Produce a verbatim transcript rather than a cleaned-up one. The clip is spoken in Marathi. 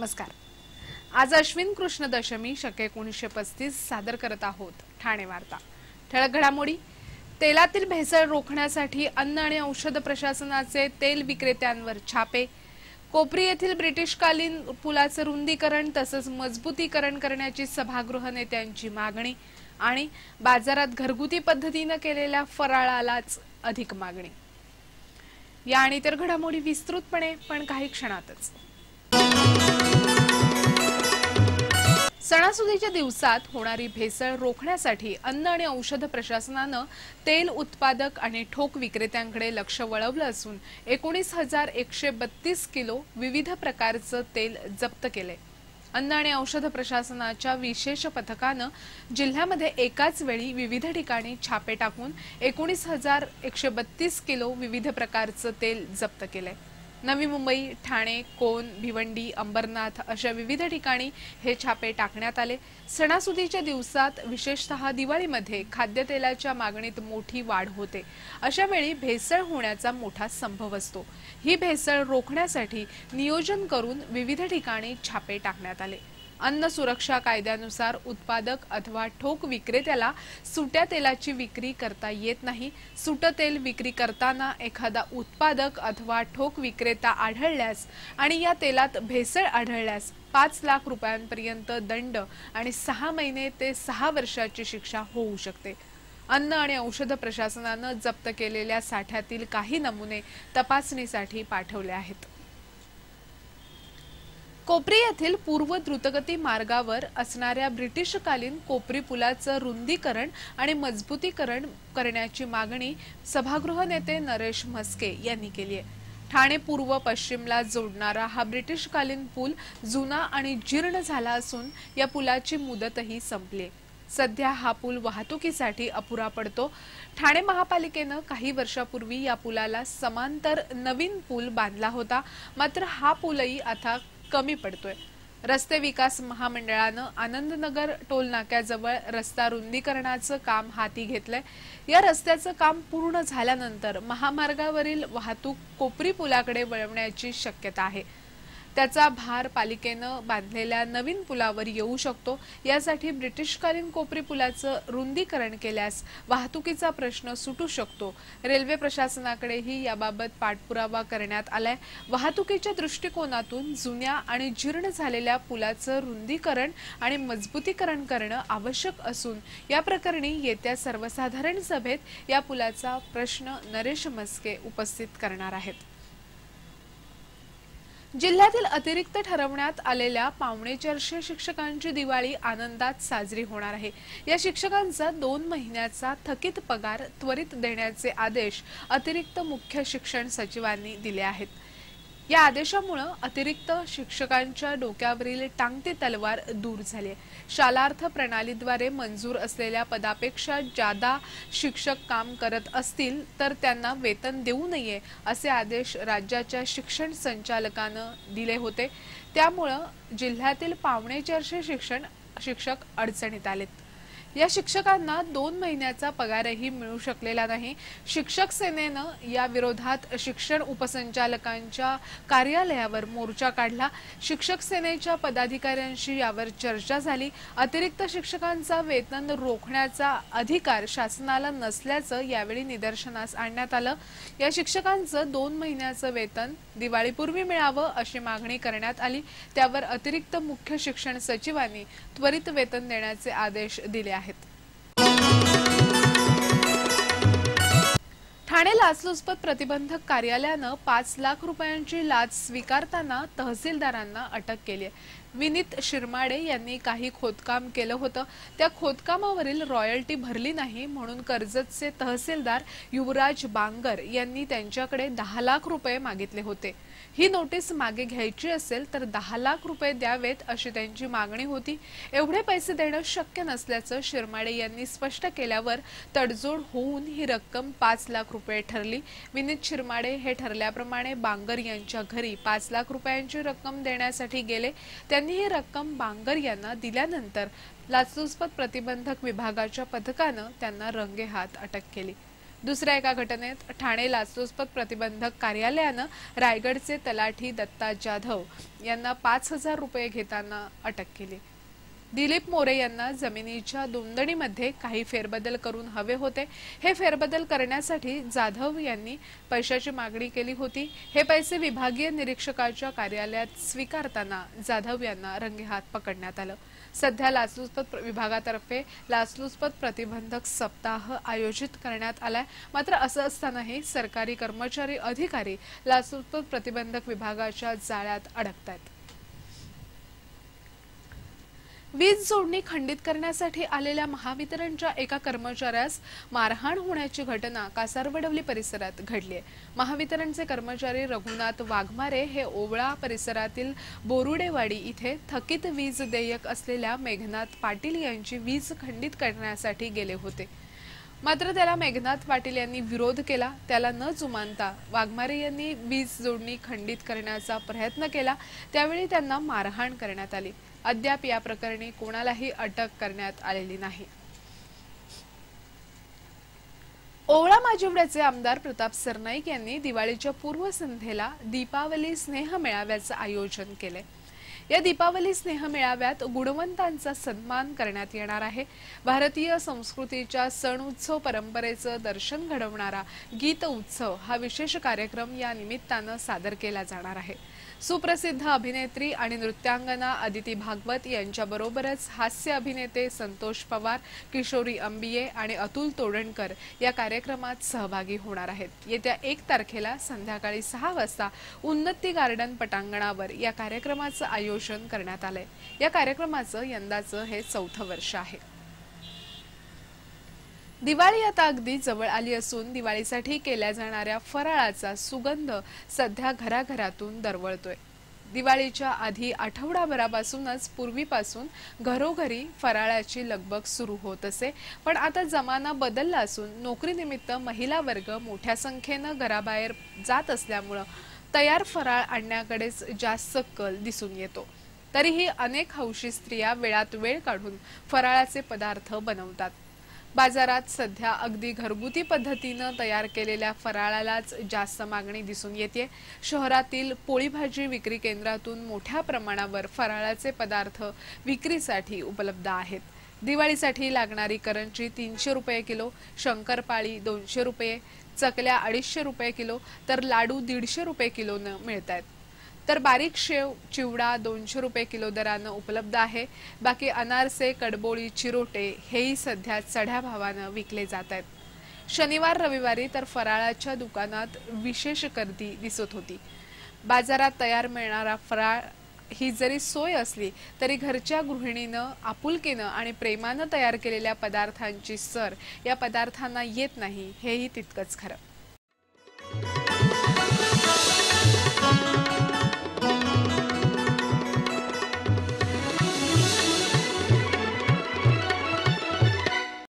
नमस्कार। आज अश्विन कृष्ण दशमी शके एकोणीसशे पस्तीस सादर करत आहोत ठाणे वार्ता। ठळक घडामोडी। तेलातील भेसळ रोखण्यासाठी अन्न आणि औषध प्रशासनाचे तेल विक्रेत्यांवर छापे। कोपरी येथील ब्रिटिशकालीन पुलाचे रुंदीकरण तसंच मजबूतीकरण करण्याची सभागृह नेत्यांची मागणी आणि बाजारात घरगुती पद्धतीने केलेल्या फराळालाच अधिक मागणी। या आणि इतर घडामोडी विस्तृतपणे पण काही क्षणातच। सणासुदीच्या दिवसात होणारी भेसळ रोखण्यासाठी अन्न आणि औषध प्रशासनाने तेल उत्पादक आणि ठोक विक्रेत्यांकडे लक्ष वळवलं असून एकोणीस हजार एकशे बत्तीस किलो विविध प्रकारचे तेल जप्त केले। अन्न आणि औषध प्रशासनाच्या विशेष पथकाने जिल्ह्यामध्ये एकाच वेळी विविध ठिकाणी छापे टाकून एकोणीस हजार एकशे बत्तीस किलो विविध प्रकारचे तेल जप्त केले। नवी मुंबई, ठाणे, कोन, भिवंडी, अंबरनाथ अशा विविध ठिकाणी हे छापे टाकण्यात आले। सणासुदीच्या दिवसात विशेषतः दिवाळीमध्ये खाद्यतेलाच्या मागणीत मोठी वाढ होते। अशा वेळी भेसळ होण्याचा मोठा संभव असतो। ही भेसळ रोखण्यासाठी नियोजन करून विविध ठिकाणी छापे टाकण्यात आले। अन्न सुरक्षा कायद्यानुसार उत्पादक अथवा ठोक विक्रेत्याला सुट्या तेलाची विक्री करता येत नाही। सुटे तेल विक्री करताना एखादा उत्पादक अथवा ठोक विक्रेता आढळल्यास आणि या तेलात भेसळ आढळल्यास पाच लाख रुपयांपर्यंत दंड आणि सहा महिने ते सहा वर्षाची शिक्षा होऊ शकते। अन्न आणि औषध प्रशासनाने जप्त केलेल्या साठ्यातील काही नमुने तपासणीसाठी पाठवले आहेत। कोपरी येथील पूर्व द्रुतगती मार्गावर असणाऱ्या ब्रिटिशकालीन कोपरी पुलाचे रुंदीकरण आणि मजबूतीकरण करण्याची मागणी सभागृह नेते नरेश म्हस्के यांनी केली आहे। ठाणे पूर्व पश्चिमला जोडणारा हा ब्रिटिशकालीन पूल जुना आणि जीर्ण झाला असून या पुलाची मुदतही संपली। सध्या हा पूल वाहतुकीसाठी अपुरा पडतो। ठाणे महापालिकेने काही वर्षापूर्वी या पुलाला समांतर नवीन पूल बांधला होता, मात्र हा पूलही आता कमी पडतोय। रस्ते विकास महामंडळाने आनंदनगर टोल नाक्याजवळ रस्ता रुंदीकरणाचे काम हाती घेतले। या रस्त्याचे काम पूर्ण झाल्यानंतर महामार्गावरील वाहतूक कोपरी पुलाकडे वळवण्याची शक्यता आहे। त्याचा भार पालिकेने बांधलेल्या नवीन पुलावर येऊ शकतो। यासाठी ब्रिटिशकालीन कोपरी पुलाचे रुंदीकरण केल्यास वाहतुकीचा प्रश्न सुटू शकतो। रेल्वे प्रशासनाकडेही याबाबत पाठपुरावा करण्यात आलाय। वाहतुकीच्या दृष्टिकोनातून जुन्या आणि जीर्ण झालेल्या पुलाचे रुंदीकरण आणि मजबूतीकरण करणे आवश्यक असून या प्रकरणी येत्या सर्वसाधारण सभेत या पुलाचा प्रश्न नरेश म्हस्के उपस्थित करणार आहेत। जिल्ह्यातील अतिरिक्त ठरवण्यात आलेल्या पावणे चारशे शिक्षकांची दिवाळी आनंदात साजरी होणार आहे। या शिक्षकांचा दोन महिन्याचा थकीत पगार त्वरित देण्याचे आदेश अतिरिक्त मुख्य शिक्षण सचिवांनी दिले आहेत। या आदेशामुळे अतिरिक्त शिक्षकांच्या डोक्यावरील टांगती तलवार दूर झाली। शालार्थ प्रणालीद्वारे मंजूर असलेल्या पदापेक्षा जादा शिक्षक काम करत असतील तर त्यांना वेतन देऊ नये असे आदेश राज्याच्या शिक्षण संचालकाने दिले होते। त्यामुळे जिल्ह्यातील पावणे चारशे शिक्षण शिक्षक अडचणीत आलेत। या शिक्षकांना दोन महिन्याचा पगारही मिळू शकलेला नाही। शिक्षक सेनेने या विरोधात शिक्षण उपसंचालकांच्या कार्यालयावर मोर्चा काढला। शिक्षक सेनेच्या पदाधिकाऱ्यांशी यावर चर्चा झाली। अतिरिक्त शिक्षकांचा वेतन रोखण्याचा अधिकार शासनाला नसल्याचे यावेळी निदर्शनास आणण्यात आले। या शिक्षकांचे दोन महिन्याचे वेतन दिवाळीपूर्वी मिळावे अशी मागणी करण्यात आली। त्यावर अतिरिक्त मुख्य शिक्षण सचिवांनी त्वरित वेतन देण्याचे आदेश दिले आहेत। ठाणे लाचलुचपत प्रतिबंधक कार्यालयाने पाच लाख रुपयांची लाच स्वीकारताना तहसीलदारांना अटक केली आहे। विनीत शिरमाडे यांनी काही खोदकाम केलं होतं। त्या खोदकामावरील रॉयल्टी भरली नाही म्हणून कर्जतचे तहसीलदार युवराज बांगर यांनी त्यांच्याकडे दहा लाख रुपये मागितले होते। ही नोटीस मागे घ्यायची असेल तर दहा लाख रुपये द्यावेत अशी त्यांची मागणी होती। एवढे पैसे देणे शक्य नसल्याचं शिरमाडे यांनी स्पष्ट केल्यावर तडजोड होऊन ही रक्कम पाच लाख रुपये ठरली। विनीत शिरमाडे हे ठरल्याप्रमाणे बांगर यांच्या घरी पाच लाख रुपयांची रक्कम देण्यासाठी गेले। त्यांनी ही रक्कम बांगर यांना दिल्यानंतर लाचलुचपत प्रतिबंधक विभागाच्या पथकाने त्यांना रंगेहात अटक केली। दुसऱ्या एका घटनेत ठाणे लाचलुचपत प्रतिबंधक कार्यालयानं रायगडचे तलाठी दत्ता जाधव यांना पाच हजार रुपये घेताना अटक केली। दिलीप मोरे यांना जमिनीच्या नोंदणीमध्ये काही फेरबदल करून हवे होते। हे फेरबदल करण्यासाठी जाधव यांनी पैशाची मागणी केली होती। हे पैसे विभागीय निरीक्षकाच्या कार्यालयात स्वीकारताना जाधव यांना रंगेहात पकडण्यात आलं। सध्या लाचलुचपत विभागातर्फे लाचलुचपत प्रतिबंधक सप्ताह आयोजित करण्यात आलाय। मात्र असं असतानाही सरकारी कर्मचारी अधिकारी लाचलुचपत प्रतिबंधक विभागाच्या जाळ्यात अडकतायत। वीज जोडणी खंडित करण्यासाठी आलेल्या महावितरणच्या एका कर्मचाऱ्यास मारहाण होण्याची घटना कासारवडवली परिसरात घडली आहे। महावितरणचे कर्मचारी रघुनाथ वाघमारे हे ओवळा परिसरातील बोरुडेवाडी इथे थकीत वीज देयक असलेल्या मेघनाथ पाटील यांची वीज खंडित करण्यासाठी गेले होते। मात्र त्याला मेघनाथ पाटील यांनी विरोध केला। त्याला न जुमानता वाघमारे यांनी वीज जोडणी खंडित करण्याचा प्रयत्न केला। त्यावेळी त्यांना मारहाण करण्यात आली। अद्याप या प्रकरणी कोणालाही अटक करण्यात आलेली नाही। ओवळा माजिवड्याचे आमदार प्रताप सरनाईक यांनी दिवाळीच्या पूर्वसंध्येला दीपावली स्नेह मेळाव्याचे आयोजन केले। या दीपावली स्नेह मेळाव्यात गुणवंतांचा सन्मान करण्यात येणार आहे। भारतीय संस्कृतीच्या सण उत्सव परंपरेचं दर्शन घडवणारा गीत उत्सव हा विशेष कार्यक्रम या निमित्तानं सादर केला जाणार आहे। सुप्रसिद्ध अभिनेत्री आणि नृत्यांगना अदिती भागवत यांच्याबरोबरच हास्य अभिनेते संतोष पवार, किशोरी अंबिये आणि अतुल तोडणकर या कार्यक्रमात सहभागी होणार आहेत। येत्या एक तारखेला संध्याकाळी सहा वाजता उन्नती गार्डन पटांगणावर या कार्यक्रमाचं आयोजन करण्यात आलंय। या कार्यक्रमाचं यंदाचं हे चौथं वर्ष आहे। दिवाळी आता अगदी जवळ आली असून दिवाळीसाठी केल्या जाणाऱ्या फराळाचा सुगंध सध्या घराघरातून दरवळतोय। दिवाळीच्या आधी आठवडाभरापासूनच पूर्वीपासून घरोघरी फराळाची लगबग सुरू होत असे, पण आता जमाना बदलला असून नोकरीनिमित्त महिला वर्ग मोठ्या संख्येनं घराबाहेर जात असल्यामुळे तयार फराळ आणण्याकडेच जास्त कल दिसून येतो। तरीही अनेक हौशी स्त्रिया वेळात वेळ काढून फराळाचे पदार्थ बनवतात। बाजारात सध्या अगदी घरगुती पद्धतीने तयार केलेल्या फराळालाच जास्त मागणी दिसून येते। शहरातील पोळी भाजी विक्री केंद्रातून मोठ्या प्रमाणावर फराळाचे पदार्थ विक्रीसाठी उपलब्ध आहेत। दिवाळीसाठी लागणारी करंजी तीनशे रुपये किलो, शंकरपाळी दोनशे रुपये, चकल्या अडीचशे रुपये किलो तर लाडू दीडशे रुपये किलोने मिळतात। तर बारीक शेव चिवडा दोनशे रुपये किलो दराने उपलब्ध आहे। बाकी अनारसे, कडबोळी, चिरोटे हेही सध्या चढ्या भावाने विकले जात आहेत। शनिवार रविवारी तर फराळाच्या दुकानात विशेष गर्दी दिसत होती। बाजारात तयार मिळणारा फराळ ही जरी सोय असली तरी घरच्या गृहिणीनं आपुलकीनं आणि प्रेमानं तयार केलेल्या पदार्थांची सर या पदार्थांना येत नाही, हेही तितकंच खरं।